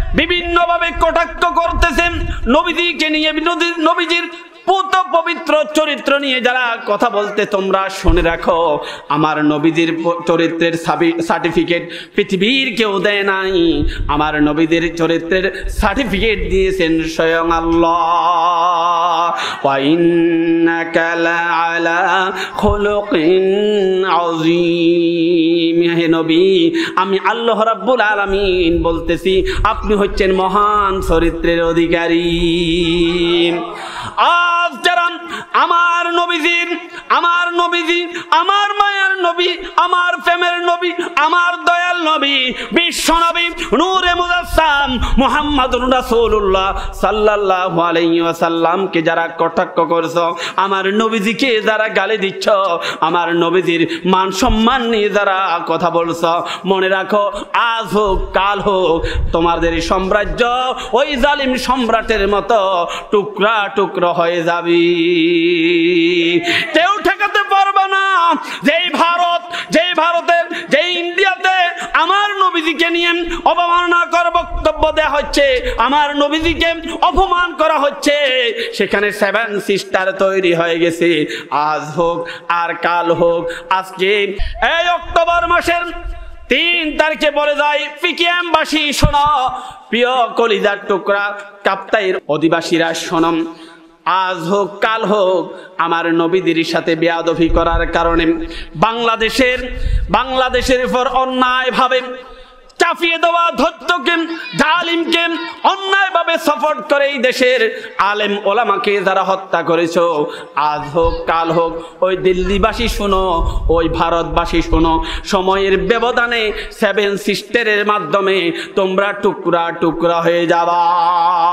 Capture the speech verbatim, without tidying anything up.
বিভিন্নভাবে কটাক্ষ করতেছেন, নবীজিকে নিয়ে নবীজির পুত পবিত্র চরিত্র নিয়ে যারা কথা বলতে, তোমরা শুনে রাখো, আমার নবীজির চরিত্রের সার্টিফিকেট পৃথিবীর কেউ দেয় নাই। আমার নবীদের চরিত্রের সার্টিফিকেট দিয়েছেন স্বয়ং আল্লাহ। ওয়া ইন্নাকা লাআলা খুলুকিন আযীম। হে নবী, আমি আল্লাহ রাব্বুল আলামিন বলতেছি, আপনি হচ্ছেন মহান চরিত্রের অধিকারী। আজ যারা আমার নবীজির আমার নবীজি আমার মায়ের নবী, আমার প্রেমের নবী, আমার দয়াল নবী, বিশ্ব নবী নূরে মুজাসসাম মুহাম্মাদুর রাসূলুল্লাহ সাল্লাল্লাহু আলাইহি ওয়াসাল্লামকে যারা কটাক্ষ করছো, আমার নবীজিকে যারা গালি দিচ্ছ, আমার নবীজির মান সম্মান নিয়ে যারা কথা বলছো, মনে রাখো, আজ হোক কাল হোক তোমাদের সাম্রাজ্য ওই জালিম সম্রাটের মতো টুকরা টুকরা হয়ে যাবে। কেউ ঠেকাতে পারবে না। যেই ভারত, যেই ভারতের, যেই ইন্ডিয়াতে আমার নবীজিকে নিয়ে অপমাননা কর বক্তব্য দেওয়া হচ্ছে, আমার নবীজিকে অপমান করা হচ্ছে, সেখানে সেভেন সিস্টার তৈরি হয়ে গেছে। আজ হোক আর কাল হোক, আজকে এই অক্টোবর মাসের তিন তারিখে বলে যায়, পিকেএমবাসী শোনো, প্রিয় কলিজার টুকরা কাপ্তাইয়ের অধিবাসীরা শোনম, আজ হোক কাল হোক আমার নবীদের সাথে বেয়াদবি করার কারণে বাংলাদেশের বাংলাদেশের উপর অন্যায়ভাবে চাপিয়ে দেওয়া ধৈর্যকে, জালিমকে অন্যায়ভাবে সাপোর্ট করে এই দেশের আলেম ওলামাকে যারা হত্যা করেছো, আজ হোক কাল হোক ওই দিল্লিবাসী শোনো, ওই ভারতবাসী শোনো, সময়ের ব্যবধানে সেভেন সিস্টারের মাধ্যমে তোমরা টুকরা টুকরা হয়ে যাবা।